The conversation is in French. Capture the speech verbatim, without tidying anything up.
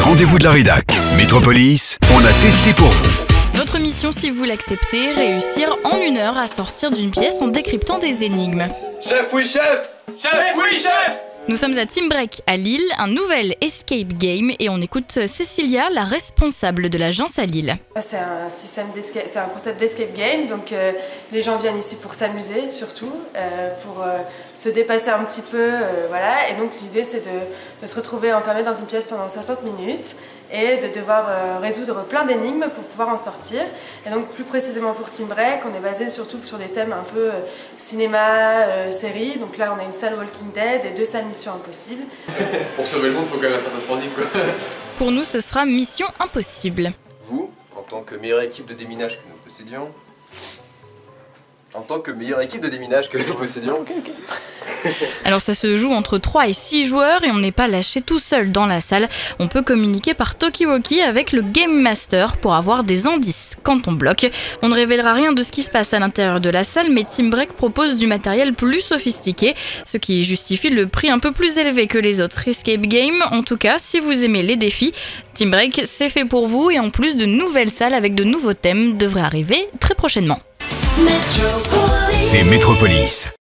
rendez-vous de la rédac. Métropolis, on a testé pour vous. Votre mission, si vous l'acceptez, réussir en une heure à sortir d'une pièce en décryptant des énigmes. Chef, oui chef. Chef, oui chef. Nous sommes à Team Break à Lille, un nouvel escape game, et on écoute Cécilia, la responsable de l'agence à Lille. C'est un système d'escape, c'est un concept d'escape game, donc euh, les gens viennent ici pour s'amuser surtout, euh, pour euh, se dépasser un petit peu, euh, voilà. Et donc l'idée c'est de, de se retrouver enfermé dans une pièce pendant soixante minutes et de devoir euh, résoudre plein d'énigmes pour pouvoir en sortir. Et donc plus précisément pour Team Break, on est basé surtout sur des thèmes un peu euh, cinéma, euh, série. Donc là on a une salle Walking Dead et deux salles Mission Impossible. Pour sauver le monde, il faut quand même un certain standing quoi. Pour nous, ce sera Mission Impossible. Vous, en tant que meilleure équipe de déminage que nous possédions, en tant que meilleure équipe de déminage que nous possédions, okay, okay. Alors ça se joue entre trois et six joueurs et on n'est pas lâché tout seul dans la salle. On peut communiquer par talkie-walkie avec le Game Master pour avoir des indices quand on bloque. On ne révélera rien de ce qui se passe à l'intérieur de la salle, mais Team Break propose du matériel plus sophistiqué, ce qui justifie le prix un peu plus élevé que les autres escape games. En tout cas, si vous aimez les défis, Team Break, c'est fait pour vous, et en plus, de nouvelles salles avec de nouveaux thèmes devraient arriver très prochainement. C'est Métropolis.